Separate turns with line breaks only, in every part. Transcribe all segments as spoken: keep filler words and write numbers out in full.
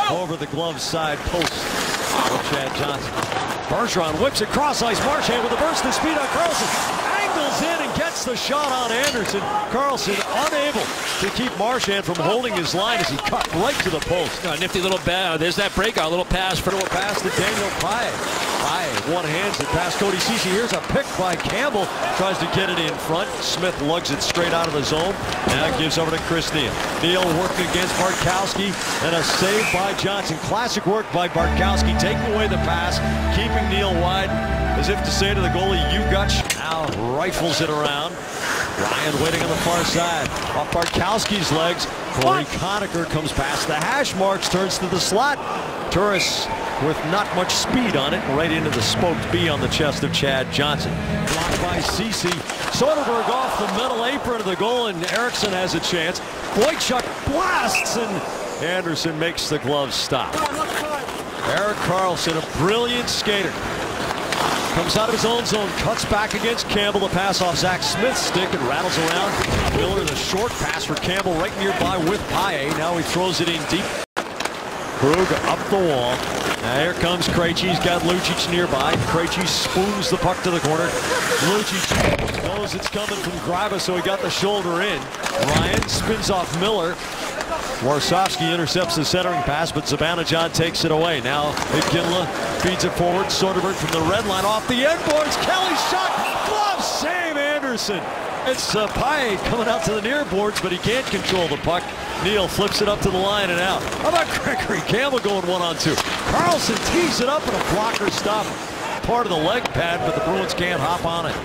over the glove side post of Chad Johnson. Bergeron whips it cross ice. Marchand with a burst of speed on Carlson. Angles in and gets the shot on Anderson. Carlson unable to keep Marchand from holding his line as he cut right to the post.
Oh, nifty little bat. There's that breakout. A little pass for
a pass to Daniel Pye. Pye one hands it past Cody Ceci. Here's a pick by Campbell. Tries to get it in front. Smith lugs it straight out of the zone. Now gives over to Chris Neal. Neal working against Bartkowski, and a save by Johnson. Classic work by Bartkowski, taking away the pass, keeping Neal wide, as if to say to the goalie, you got sh now rifles it around. Ryan waiting on the far side. Off Bartkowski's legs. Corey Conacher comes past the hash marks, turns to the slot. Turris with not much speed on it, right into the spoked B on the chest of Chad Johnson. Blocked by Ceci. Soderberg off the middle apron of the goal, and Eriksson has a chance. Boychuk blasts, and Anderson makes the glove stop. Erik Karlsson, a brilliant skater. Comes out of his own zone, cuts back against Campbell. The pass off Zach Smith's stick and rattles around. Miller, the short pass for Campbell right nearby with Pye. Now he throws it in deep. Krug up the wall. Now here comes Krejci. He's got Lucic nearby. Krejci spoons the puck to the corner. Lucic knows it's coming from Greiba, so he got the shoulder in. Ryan spins off Miller. Warsofsky intercepts the centering pass, but Zibanejad takes it away. Now Iginla feeds it forward. Soderberg from the red line off the end boards. Kelly shot. Glove save Anderson. It's uh, Pye coming out to the near boards, but he can't control the puck. Neal flips it up to the line and out. How about Gregory Campbell going one on two? Carlson tees it up and a blocker stop. Part of the leg pad, but the Bruins can't hop on it.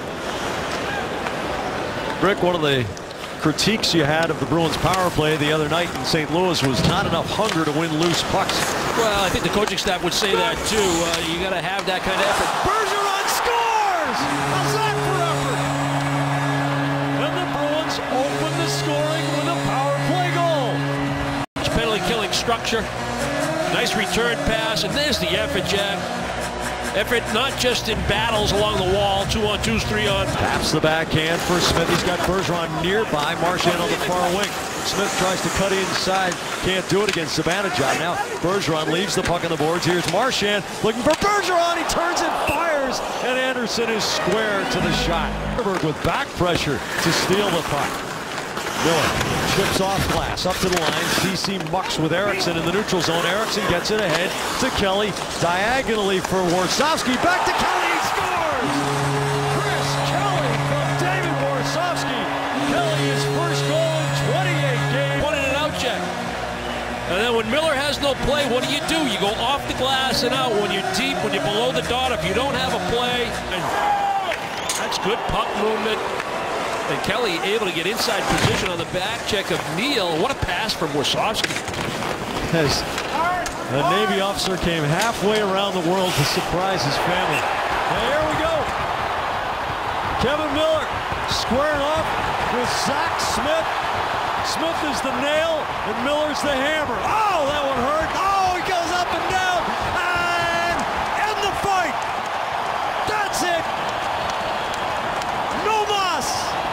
Rick, one of the critiques you had of the Bruins power play the other night in Saint Louis was not enough hunger to win loose pucks.
Well, I think the coaching staff would say that too. Uh, you got to have that kind of effort.
Bergeron scores! How's that for effort? And the Bruins open the scoring with a power play goal.
Penalty killing structure. Nice return pass, and there's the effort, Jack. Effort not just in battles along the wall, two on twos, three on.
Taps the backhand for Smith. He's got Bergeron nearby. Marchand on the far wing. Smith tries to cut inside. Can't do it against Zibanejad. Now Bergeron leaves the puck on the boards. Here's Marchand looking for Bergeron. He turns and fires, and Anderson is square to the shot. With back pressure to steal the puck. Miller chips off glass up to the line. Ceci mucks with Eriksson in the neutral zone. Eriksson gets it ahead to Kelly. Diagonally for Warsofsky. Back to Kelly. He scores! Chris Kelly from David Warsofsky. Kelly his first goal in twenty-eight games.
One in and out check. And then when Miller has no play, what do you do? You go off the glass and out. When you're deep, when you're below the dot, if you don't have a play, and that's good puck movement. And Kelly able to get inside position on the back check of Neal. What a pass from Warsofsky.
As a Navy officer came halfway around the world to surprise his family. And here we go. Kevin Miller squaring off with Zach Smith. Smith is the nail and Miller's the hammer. Oh, that one hurt. Oh, he goes up and down. And end the fight. That's it. No mas.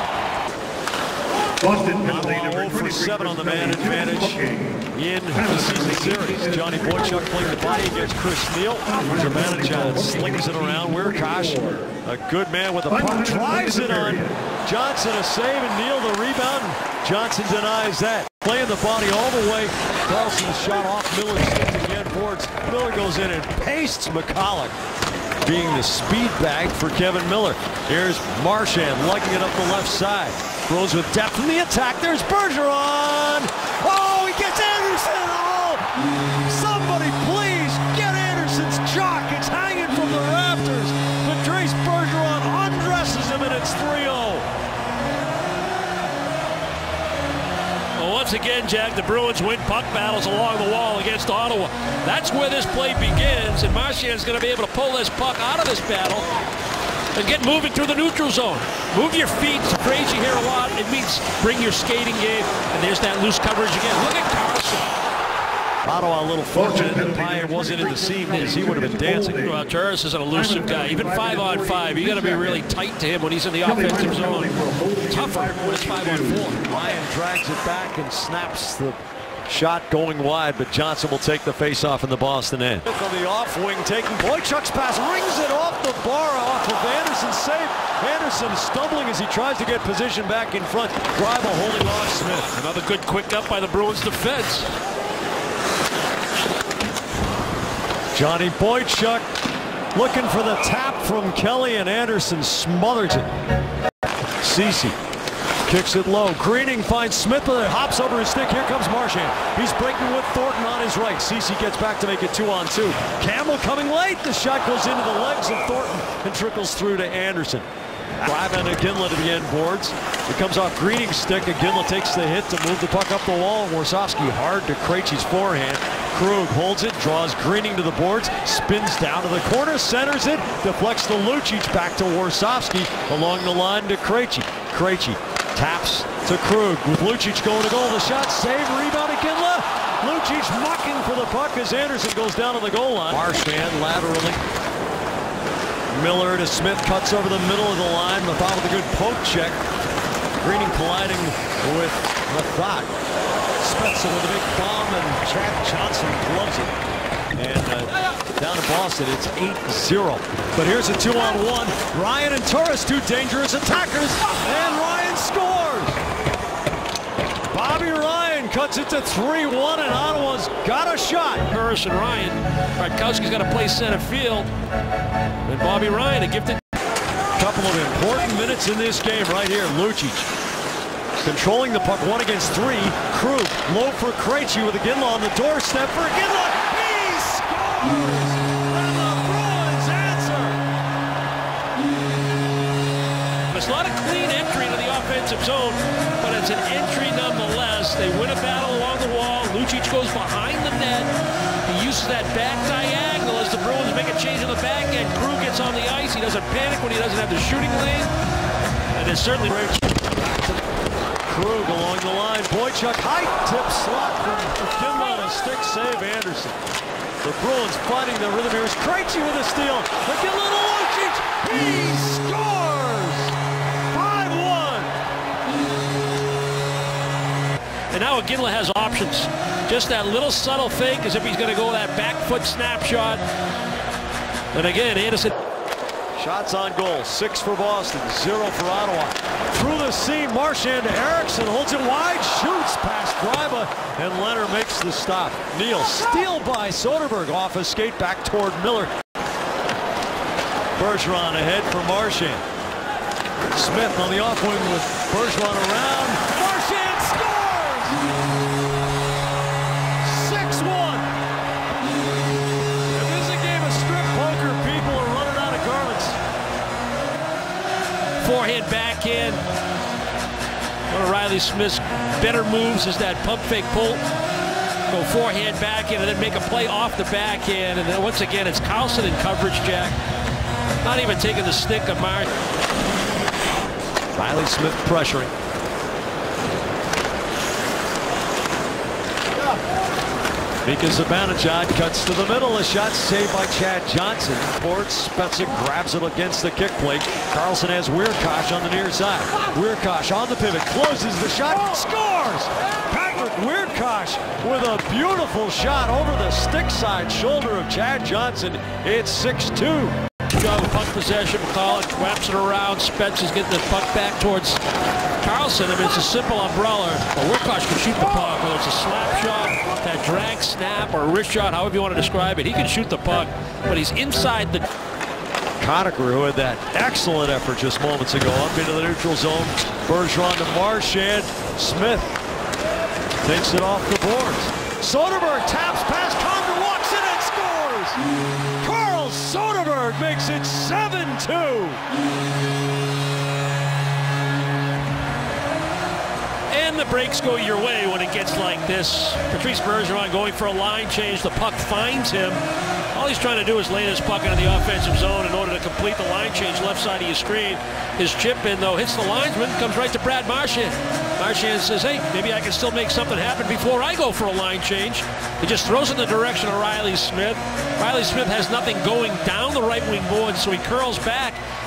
Boston penalty number
oh for seven on the man advantage in the season series. Johnny Boychuk playing the body against Chris Neal. Zibanejad slings it around. Wierkosh, a good man with a puck, drives it on Johnson, a save, and Neal the rebound. Johnson denies that. Playing the body all the way. Carlson's shot off Miller's stick again. Boards. Miller goes in and pastes McCulloch, being the speed bag for Kevin Miller. Here's Marchand lugging it up the left side. Throws with depth in the attack. There's Bergeron. Oh, he gets Anderson. Oh, somebody please get Anderson's jock. It's hanging from the rafters. Patrice Bergeron undresses him, and it's three oh.
Well, once again, Jack, the Bruins win puck battles along the wall against Ottawa. That's where this play begins, and Marchand's going to be able to pull this puck out of this battle and get moving through the neutral zone. Move your feet. It's a phrase you hear a lot. It means bring your skating game. And there's that loose coverage again. Look at Carlson.
Ottawa a little fortunate that Pye wasn't in the seam as he would have been dancing.
Well, Turris is an elusive guy. Even five on five, you got to be really tight to him when he's in the offensive zone. Tougher when it's five on four.
Ryan drags it back and snaps the Shot going wide, but Johnson will take the face-off in the Boston end. On the off wing, taking Boychuk's pass, rings it off the bar off of Anderson's save. Anderson stumbling as he tries to get position back in front. Drive holding off Smith.
Another good quick up by the Bruins defense.
Johnny Boychuk looking for the tap from Kelly, and Anderson smothers it. Ceci kicks it low. Greening finds Smith, but it hops over his stick. Here comes Marchand. He's breaking with Thornton on his right. Ceci gets back to make it two on two. Campbell coming late. The shot goes into the legs of Thornton and trickles through to Anderson. Driving Iginla to the end boards. It comes off Greening's stick. Iginla takes the hit to move the puck up the wall. Warsofsky hard to Krejci's forehand. Krug holds it, draws Greening to the boards, spins down to the corner, centers it, deflects to Lucic, back to Warsofsky, along the line to Krejci. Krejci taps to Krug with Lucic going to goal. The shot, save, rebound, Iginla. Lucic mucking for the puck as Anderson goes down to the goal line. Marchand laterally. Miller to Smith, cuts over the middle of the line. Mathot with a good poke check. Greening colliding with Mathot. Spencer with a big bomb, and Chad Johnson gloves it. And uh, down in Boston, it's eight zero. But here's a two on one. Ryan and Torres, two dangerous attackers, and Ryan scores! Bobby Ryan cuts it to three one, and Ottawa's got a shot.
Harris and Ryan. Bartkowski's got to play center field. And Bobby Ryan, a gifted.
Couple of important minutes in this game right here. Lucic controlling the puck, one against three. Krug low for Krejci with Iginla on the doorstep for Iginla. He scores! And the Bruins answer!
It's not a clean entry to the offensive zone, but it's an entry nonetheless. They win a battle along the wall. Lucic goes behind the net. He uses that back diagonal as the Bruins make a change in the back end. Krug gets on the ice. He doesn't panic when he doesn't have the shooting lane. And it's certainly
Krug along the line. Boychuk high tip slot from Iginla on a stick save. Anderson. The Bruins fighting the rhythm here. Krejci with a steal. Iginla to Lucic. He scores! five one.
And now Iginla has options. Just that little subtle fake as if he's going to go that back foot snapshot. And again, Anderson.
Shots on goal. Six for Boston, zero for Ottawa. Through the seam, Marchand to Eriksson, holds it wide, shoots past Gryba, and Leonard makes the stop. Neal, steal by Soderberg, off a skate back toward Miller. Bergeron ahead for Marchand. Smith on the off wing with Bergeron around. Marchand scores! six one. If this is a game of strip poker, people are running out of garments.
Forehand backhand. One of Riley Smith's better moves is that pump fake pull. Go forehand backhand and then make a play off the backhand. And then once again, it's Carlson in coverage, Jack. Not even taking the stick of Mark.
Riley Smith pressuring. Mika Zibanejad cuts to the middle. A shot saved by Chad Johnson. Ports, Spencer grabs it against the kick plate. Carlson has Wierkosh on the near side. Wierkosh on the pivot, closes the shot, scores! Patrick Wierkosh with a beautiful shot over the stick side shoulder of Chad Johnson. It's six two.
Job of puck possession. McCall wraps it around. Spencer's getting the puck back towards Carlson. I mean, it's a simple umbrella. But Wierkosh can shoot the puck, whether it's a slap shot, that drag snap, or a wrist shot, however you want to describe it. He can shoot the puck, but he's inside the.
Conacher, who had that excellent effort just moments ago, up into the neutral zone. Bergeron to Marchand. Smith takes it off the boards. Soderberg taps past Condor, walks in and scores! Carl Soderberg makes it seven two.
And the breaks go your way when it gets like this. Patrice Bergeron going for a line change. The puck finds him. All he's trying to do is lay this puck into the offensive zone in order to complete the line change left side of your screen. His chip in, though, hits the linesman, comes right to Brad Marchand. Marchand says, hey, maybe I can still make something happen before I go for a line change. He just throws in the direction of Riley Smith. Riley Smith has nothing going down the right wing board, so he curls back.